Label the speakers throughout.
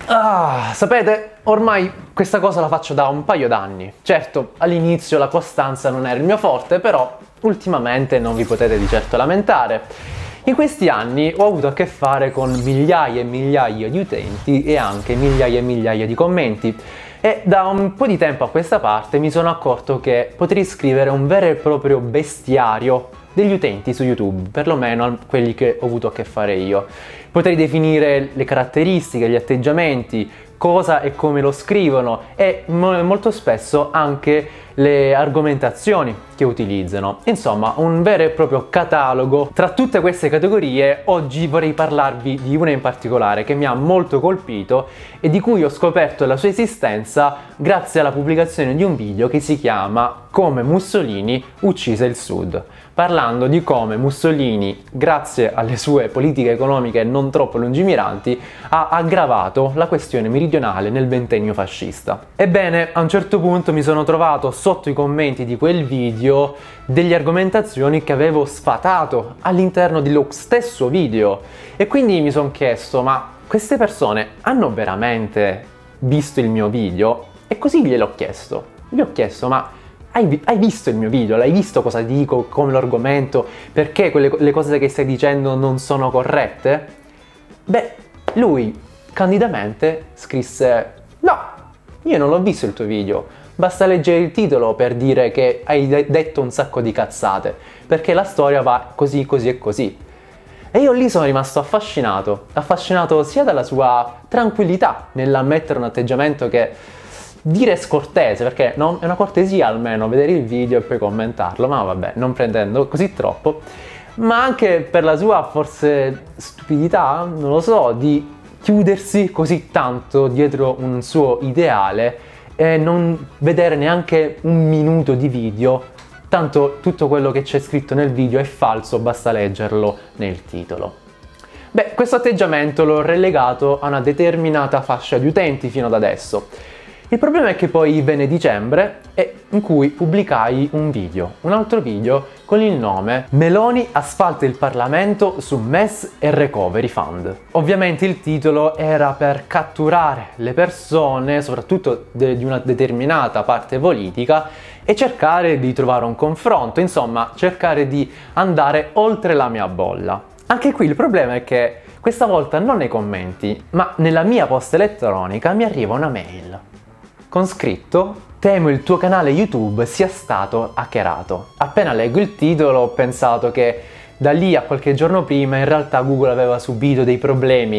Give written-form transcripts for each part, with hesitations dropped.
Speaker 1: Sapete, ormai questa cosa la faccio da un paio d'anni. Certo, all'inizio la costanza non era il mio forte, però ultimamente non vi potete di certo lamentare. In questi anni ho avuto a che fare con migliaia e migliaia di utenti e anche migliaia e migliaia di commenti. E da un po' di tempo a questa parte mi sono accorto che potrei scrivere un vero e proprio bestiario degli utenti su YouTube, perlomeno quelli che ho avuto a che fare io. Potrei definire le caratteristiche, gli atteggiamenti, cosa e come lo scrivono e molto spesso anche le argomentazioni che utilizzano. Insomma, un vero e proprio catalogo. Tra tutte queste categorie, oggi vorrei parlarvi di una in particolare che mi ha molto colpito e di cui ho scoperto la sua esistenza grazie alla pubblicazione di un video che si chiama Come Mussolini uccise il Sud, parlando di come Mussolini, grazie alle sue politiche economiche non troppo lungimiranti, ha aggravato la questione meridionale nel ventennio fascista. Ebbene, a un certo punto mi sono trovato sotto i commenti di quel video delle argomentazioni che avevo sfatato all'interno dello stesso video e quindi mi sono chiesto: ma queste persone hanno veramente visto il mio video? E così gliel'ho chiesto. Gli ho chiesto: ma hai visto il mio video? L'hai visto cosa dico, come lo argomento? Perché le cose che stai dicendo non sono corrette? Beh, lui candidamente scrisse: no, io non l'ho visto il tuo video, basta leggere il titolo per dire che hai detto un sacco di cazzate, perché la storia va così, così e così. E io lì sono rimasto affascinato sia dalla sua tranquillità nell'ammettere un atteggiamento che dire scortese, perché no, è una cortesia almeno vedere il video e poi commentarlo, ma vabbè, non prendendo così troppo, ma anche per la sua forse stupidità, non lo so, di chiudersi così tanto dietro un suo ideale e non vedere neanche un minuto di video, tanto tutto quello che c'è scritto nel video è falso, basta leggerlo nel titolo. Beh, questo atteggiamento l'ho relegato a una determinata fascia di utenti fino ad adesso. Il problema è che poi venne dicembre in cui pubblicai un altro video con il nome Meloni asfalta il Parlamento su MES e Recovery Fund. Ovviamente il titolo era per catturare le persone, soprattutto di una determinata parte politica, e cercare di trovare un confronto, insomma cercare di andare oltre la mia bolla. Anche qui il problema è che questa volta non nei commenti, ma nella mia posta elettronica mi arriva una mail con scritto: temo il tuo canale YouTube sia stato hackerato. Appena leggo il titolo ho pensato che da lì a qualche giorno prima in realtà Google aveva subito dei problemi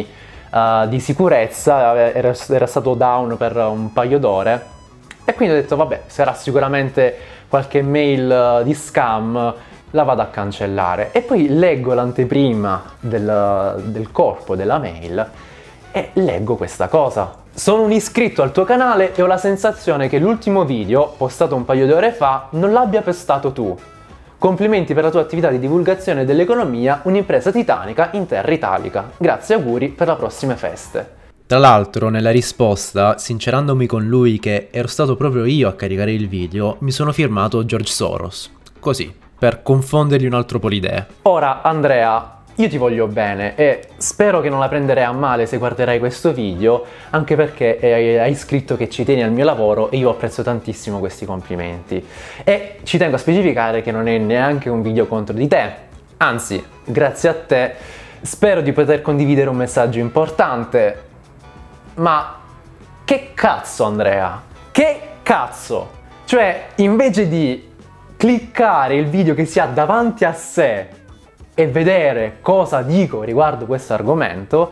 Speaker 1: di sicurezza, era stato down per un paio d'ore e quindi ho detto vabbè, sarà sicuramente qualche mail di scam, la vado a cancellare. E poi leggo l'anteprima del corpo della mail e leggo questa cosa: sono un iscritto al tuo canale e ho la sensazione che l'ultimo video, postato un paio di ore fa, non l'abbia postato tu. Complimenti per la tua attività di divulgazione dell'economia, un'impresa titanica in terra italica. Grazie e auguri per le prossime feste.
Speaker 2: Tra l'altro, nella risposta, sincerandomi con lui che ero stato proprio io a caricare il video, mi sono firmato George Soros. Così, per confondergli un altro po' l'idea.
Speaker 1: Ora, Andrea, io ti voglio bene e spero che non la prenderai a male se guarderai questo video, anche perché hai scritto che ci tieni al mio lavoro e io apprezzo tantissimo questi complimenti. E ci tengo a specificare che non è neanche un video contro di te, anzi, grazie a te spero di poter condividere un messaggio importante. Ma che cazzo, Andrea? Che cazzo? Cioè, invece di cliccare il video che si ha davanti a sé e vedere cosa dico riguardo questo argomento,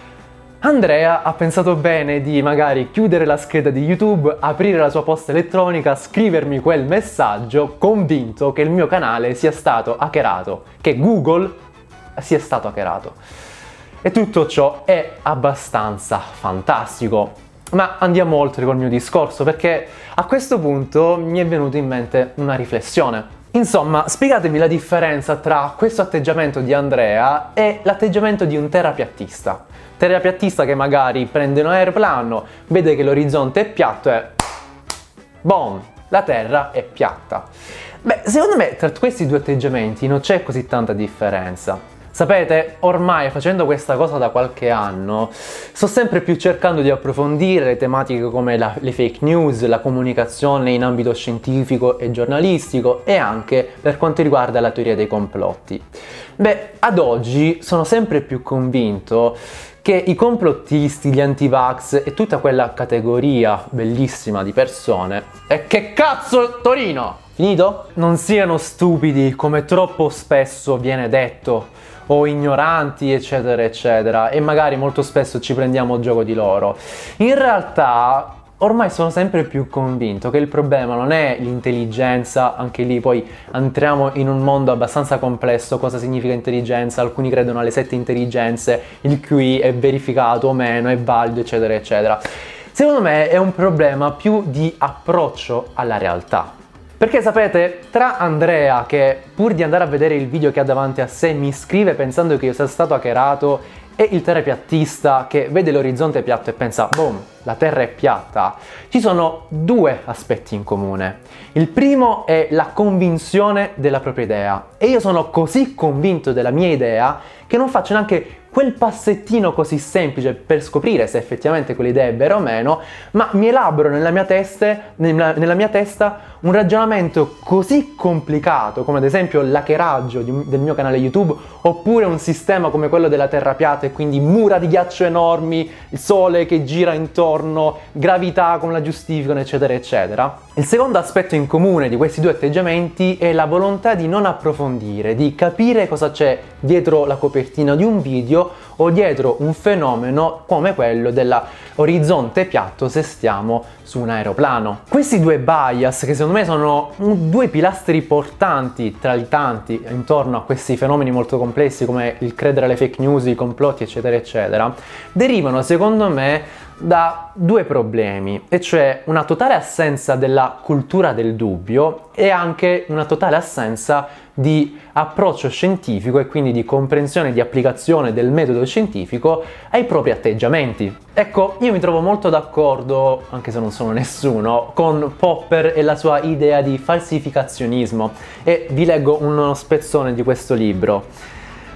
Speaker 1: Andrea ha pensato bene di magari chiudere la scheda di YouTube, aprire la sua posta elettronica, scrivermi quel messaggio convinto che il mio canale sia stato hackerato, che Google sia stato hackerato. E tutto ciò è abbastanza fantastico. Ma andiamo oltre col mio discorso, perché a questo punto mi è venuta in mente una riflessione. Insomma, spiegatemi la differenza tra questo atteggiamento di Andrea e l'atteggiamento di un terapiattista. Terapiattista che magari prende un aeroplano, vede che l'orizzonte è piatto e boom, la terra è piatta. Beh, secondo me tra questi due atteggiamenti non c'è così tanta differenza. Sapete, ormai facendo questa cosa da qualche anno, sto sempre più cercando di approfondire le tematiche come le fake news, la comunicazione in ambito scientifico e giornalistico e anche per quanto riguarda la teoria dei complotti. Beh, ad oggi sono sempre più convinto che i complottisti, gli anti-vax e tutta quella categoria bellissima di persone... E che cazzo, Torino? Finito? Non siano stupidi come troppo spesso viene detto, o ignoranti, eccetera, eccetera, e magari molto spesso ci prendiamo gioco di loro. In realtà, ormai sono sempre più convinto che il problema non è l'intelligenza, anche lì poi entriamo in un mondo abbastanza complesso, cosa significa intelligenza, alcuni credono alle 7 intelligenze, il QI è verificato o meno, è valido, eccetera, eccetera. Secondo me è un problema più di approccio alla realtà. Perché sapete, tra Andrea che pur di andare a vedere il video che ha davanti a sé mi scrive pensando che io sia stato hackerato e il terapiattista che vede l'orizzonte piatto e pensa boom, la terra è piatta, ci sono due aspetti in comune. Il primo è la convinzione della propria idea e io sono così convinto della mia idea che non faccio neanche quel passettino così semplice per scoprire se effettivamente quell'idea è vera o meno, ma mi elaboro nella mia testa un ragionamento così complicato come ad esempio l'hackeraggio del mio canale YouTube oppure un sistema come quello della Terra piatta e quindi mura di ghiaccio enormi, il sole che gira intorno, gravità come la giustificano, eccetera, eccetera. Il secondo aspetto in comune di questi due atteggiamenti è la volontà di non approfondire, di capire cosa c'è dietro la copertina di un video o dietro un fenomeno come quello dell'orizzonte piatto se stiamo su un aeroplano. Questi due bias, che secondo me sono due pilastri portanti tra i tanti intorno a questi fenomeni molto complessi come il credere alle fake news, i complotti, eccetera, eccetera, derivano secondo me da due problemi, e cioè una totale assenza della cultura del dubbio e anche una totale assenza di approccio scientifico e quindi di comprensione e di applicazione del metodo scientifico ai propri atteggiamenti. Ecco, io mi trovo molto d'accordo, anche se non sono nessuno, con Popper e la sua idea di falsificazionismo e vi leggo uno spezzone di questo libro.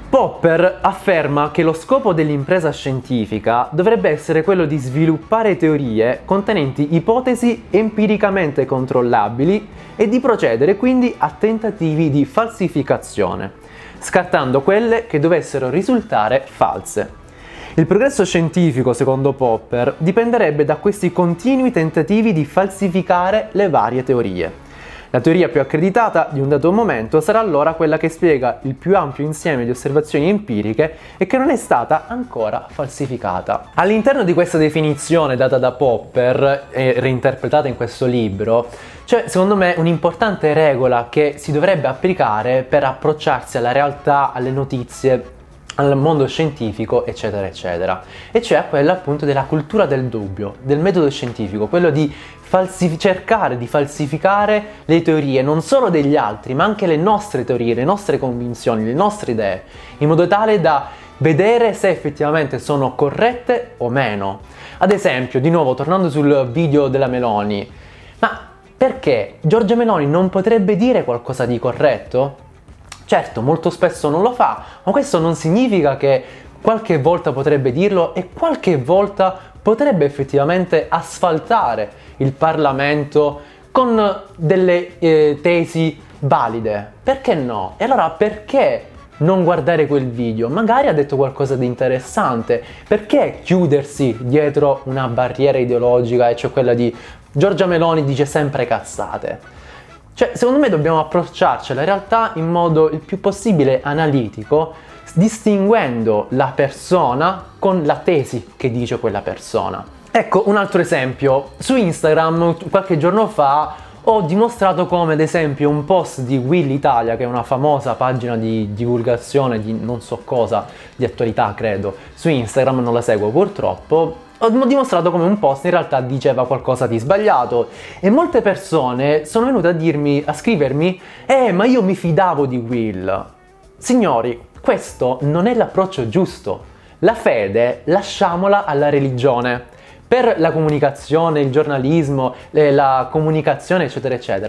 Speaker 1: Popper afferma che lo scopo dell'impresa scientifica dovrebbe essere quello di sviluppare teorie contenenti ipotesi empiricamente controllabili e di procedere quindi a tentativi di falsificazione, scartando quelle che dovessero risultare false. Il progresso scientifico, secondo Popper, dipenderebbe da questi continui tentativi di falsificare le varie teorie. La teoria più accreditata di un dato momento sarà allora quella che spiega il più ampio insieme di osservazioni empiriche e che non è stata ancora falsificata. All'interno di questa definizione data da Popper e reinterpretata in questo libro, c'è secondo me un'importante regola che si dovrebbe applicare per approcciarsi alla realtà, alle notizie, al mondo scientifico, eccetera, eccetera. E cioè quella appunto della cultura del dubbio, del metodo scientifico, quello di cercare di falsificare le teorie non solo degli altri, ma anche le nostre teorie, le nostre convinzioni, le nostre idee, in modo tale da vedere se effettivamente sono corrette o meno. Ad esempio, di nuovo, tornando sul video della Meloni, ma perché Giorgia Meloni non potrebbe dire qualcosa di corretto? Certo, molto spesso non lo fa, ma questo non significa che qualche volta potrebbe dirlo e qualche volta potrebbe effettivamente asfaltare il Parlamento con delle tesi valide. Perché no? E allora perché non guardare quel video? Magari ha detto qualcosa di interessante. Perché chiudersi dietro una barriera ideologica, e cioè quella di Giorgia Meloni dice sempre cazzate? Cioè, secondo me dobbiamo approcciarci alla realtà in modo il più possibile analitico, distinguendo la persona con la tesi che dice quella persona. Ecco, un altro esempio. Su Instagram, qualche giorno fa, ho dimostrato come, ad esempio, un post di Will Italia, che è una famosa pagina di divulgazione di non so cosa, di attualità credo, su Instagram, non la seguo purtroppo, ho dimostrato come un post in realtà diceva qualcosa di sbagliato e molte persone sono venute a scrivermi ma io mi fidavo di Will. Signori, questo non è l'approccio giusto. La fede lasciamola alla religione. Per la comunicazione, il giornalismo, la comunicazione, eccetera, eccetera,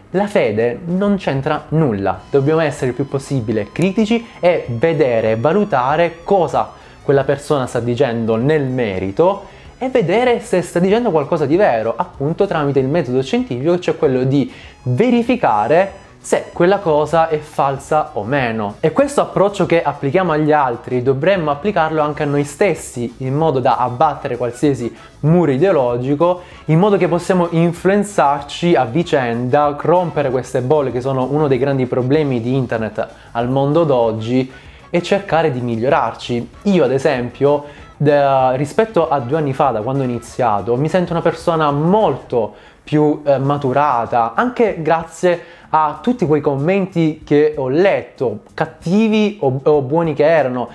Speaker 1: La fede non c'entra nulla, dobbiamo essere il più possibile critici e vedere, valutare cosa quella persona sta dicendo nel merito e vedere se sta dicendo qualcosa di vero, appunto tramite il metodo scientifico, cioè quello di verificare se quella cosa è falsa o meno. E questo approccio che applichiamo agli altri dovremmo applicarlo anche a noi stessi, in modo da abbattere qualsiasi muro ideologico, in modo che possiamo influenzarci a vicenda, rompere queste bolle che sono uno dei grandi problemi di internet al mondo d'oggi e cercare di migliorarci. Io ad esempio, rispetto a 2 anni fa, da quando ho iniziato, mi sento una persona molto più maturata, anche grazie a tutti quei commenti che ho letto, cattivi o buoni che erano,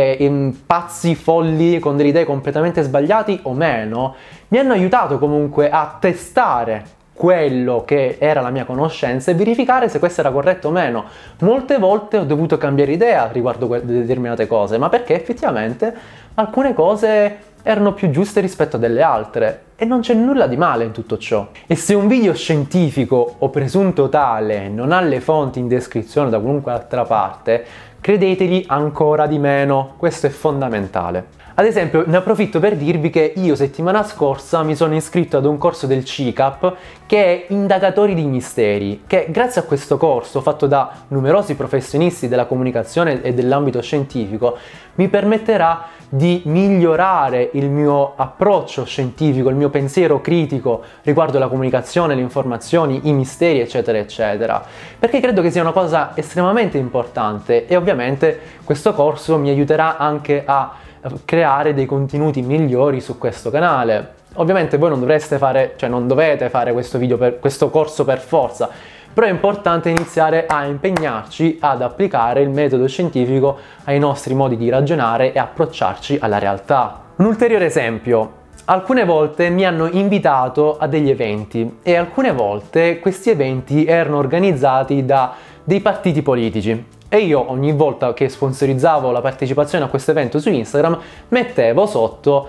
Speaker 1: pazzi, folli, con delle idee completamente sbagliate o meno, mi hanno aiutato comunque a testare quello che era la mia conoscenza e verificare se questo era corretto o meno. Molte volte ho dovuto cambiare idea riguardo determinate cose, ma perché effettivamente alcune cose erano più giuste rispetto a delle altre e non c'è nulla di male in tutto ciò. E se un video scientifico o presunto tale non ha le fonti in descrizione da qualunque altra parte, credeteli ancora di meno, questo è fondamentale. Ad esempio, ne approfitto per dirvi che io settimana scorsa mi sono iscritto ad un corso del CICAP che è Indagatori di Misteri, che grazie a questo corso fatto da numerosi professionisti della comunicazione e dell'ambito scientifico mi permetterà di migliorare il mio approccio scientifico, il mio pensiero critico riguardo la comunicazione, le informazioni, i misteri, eccetera, eccetera. Perché credo che sia una cosa estremamente importante e ovviamente questo corso mi aiuterà anche a creare dei contenuti migliori su questo canale. Ovviamente voi non dovreste fare, cioè non dovete fare questo corso per forza, però è importante iniziare a impegnarci ad applicare il metodo scientifico ai nostri modi di ragionare e approcciarci alla realtà. Un ulteriore esempio: alcune volte mi hanno invitato a degli eventi e alcune volte questi eventi erano organizzati da dei partiti politici. E io ogni volta che sponsorizzavo la partecipazione a questo evento su Instagram mettevo sotto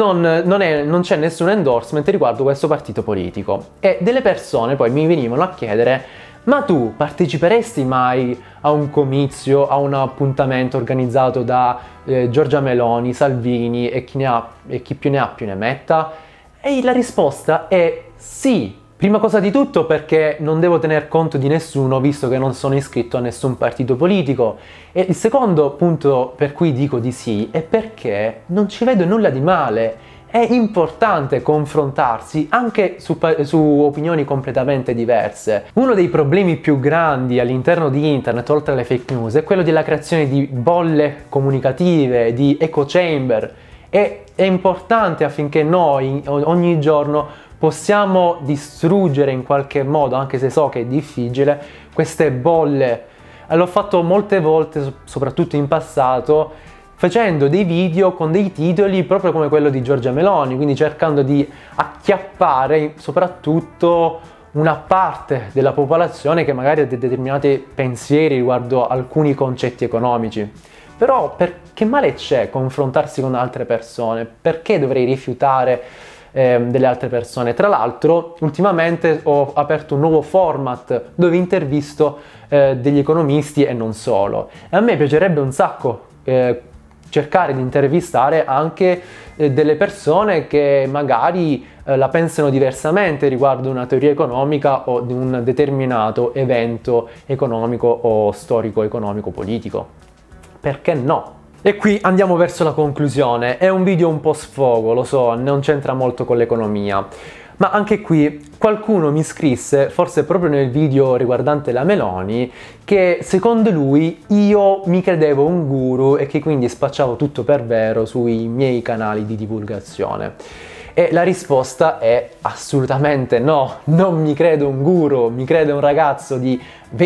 Speaker 1: non c'è nessun endorsement riguardo questo partito politico. E delle persone poi mi venivano a chiedere: ma tu parteciperesti mai a un comizio, a un appuntamento organizzato da Giorgia Meloni, Salvini e chi più ne ha più ne metta? E la risposta è sì. Prima cosa di tutto perché non devo tener conto di nessuno visto che non sono iscritto a nessun partito politico, e il secondo punto per cui dico di sì è perché non ci vedo nulla di male. È importante confrontarsi anche su opinioni completamente diverse. Uno dei problemi più grandi all'interno di internet, oltre alle fake news, è quello della creazione di bolle comunicative, di echo chamber. E è importante affinché noi ogni giorno possiamo distruggere in qualche modo, anche se so che è difficile, queste bolle. L'ho fatto molte volte, soprattutto in passato, facendo dei video con dei titoli proprio come quello di Giorgia Meloni, quindi cercando di acchiappare soprattutto una parte della popolazione che magari ha determinati pensieri riguardo alcuni concetti economici. Però che male c'è confrontarsi con altre persone? Perché dovrei rifiutare delle altre persone? Tra l'altro ultimamente ho aperto un nuovo format dove intervisto degli economisti e non solo, e a me piacerebbe un sacco cercare di intervistare anche delle persone che magari la pensano diversamente riguardo una teoria economica o di un determinato evento economico o storico economico politico. Perché no? E qui andiamo verso la conclusione. È un video un po' sfogo, lo so, non c'entra molto con l'economia, ma anche qui qualcuno mi scrisse, forse proprio nel video riguardante la Meloni, che secondo lui io mi credevo un guru e che quindi spacciavo tutto per vero sui miei canali di divulgazione. E la risposta è assolutamente no, non mi credo un guru, mi credo un ragazzo di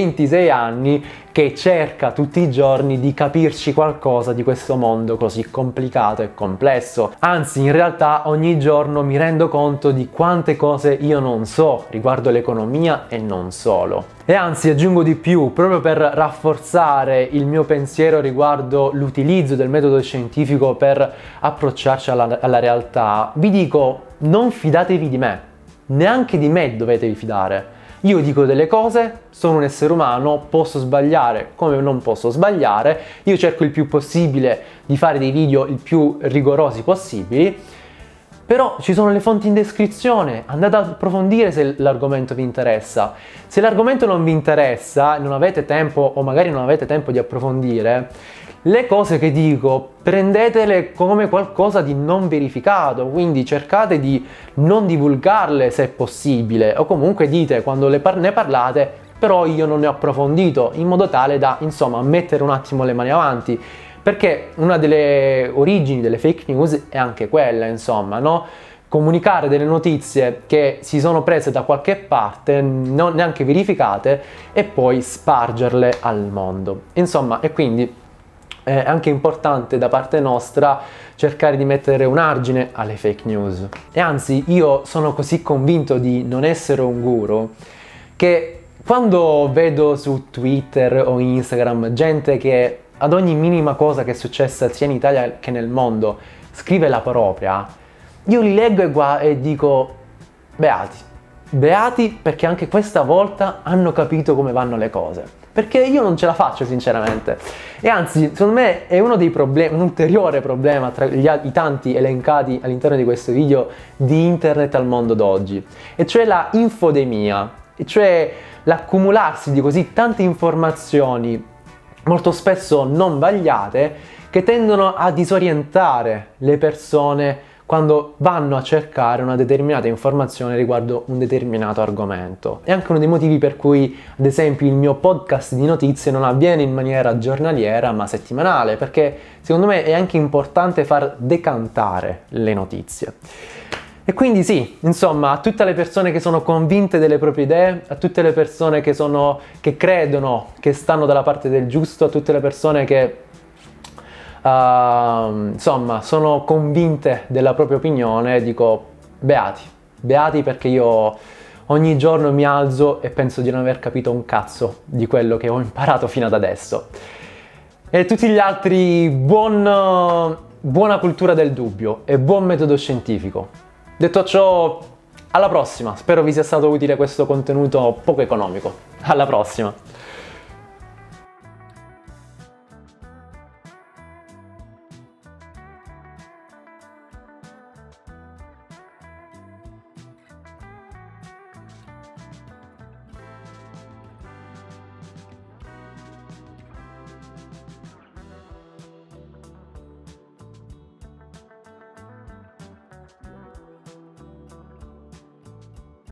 Speaker 1: 26 anni che cerca tutti i giorni di capirci qualcosa di questo mondo così complicato e complesso. Anzi, in realtà ogni giorno mi rendo conto di quante cose io non so riguardo l'economia e non solo. E anzi, aggiungo di più, proprio per rafforzare il mio pensiero riguardo l'utilizzo del metodo scientifico per approcciarci alla realtà, vi dico: non fidatevi di me, neanche di me dovetevi fidare. Io dico delle cose, sono un essere umano, posso sbagliare come non posso sbagliare, io cerco il più possibile di fare dei video il più rigorosi possibili, però ci sono le fonti in descrizione, andate ad approfondire se l'argomento vi interessa. Se l'argomento non vi interessa, non avete tempo o magari non avete tempo di approfondire, le cose che dico prendetele come qualcosa di non verificato, quindi cercate di non divulgarle se è possibile, o comunque dite quando ne parlate, però io non ne ho approfondito, in modo tale da, insomma, mettere un attimo le mani avanti. Perché una delle origini delle fake news è anche quella, insomma, no? Comunicare delle notizie che si sono prese da qualche parte, non neanche verificate, e poi spargerle al mondo. Insomma, e quindi è anche importante da parte nostra cercare di mettere un argine alle fake news. E anzi, io sono così convinto di non essere un guru che quando vedo su Twitter o Instagram gente che ad ogni minima cosa che è successa sia in Italia che nel mondo scrive la propria, io li leggo e dico beati, beati, perché anche questa volta hanno capito come vanno le cose, perché io non ce la faccio sinceramente. E anzi, secondo me è uno dei problemi, un ulteriore problema tra i tanti elencati all'interno di questo video di internet al mondo d'oggi, e cioè la infodemia, e cioè l'accumularsi di così tante informazioni molto spesso non vagliate, che tendono a disorientare le persone quando vanno a cercare una determinata informazione riguardo un determinato argomento. È anche uno dei motivi per cui, ad esempio, il mio podcast di notizie non avviene in maniera giornaliera ma settimanale, perché secondo me è anche importante far decantare le notizie. E quindi sì, insomma, a tutte le persone che sono convinte delle proprie idee, a tutte le persone che credono che stanno dalla parte del giusto, a tutte le persone che insomma sono convinte della propria opinione, dico beati, beati, perché io ogni giorno mi alzo e penso di non aver capito un cazzo di quello che ho imparato fino ad adesso. E tutti gli altri buona cultura del dubbio e buon metodo scientifico. Detto ciò, alla prossima, spero vi sia stato utile questo contenuto poco economico. Alla prossima!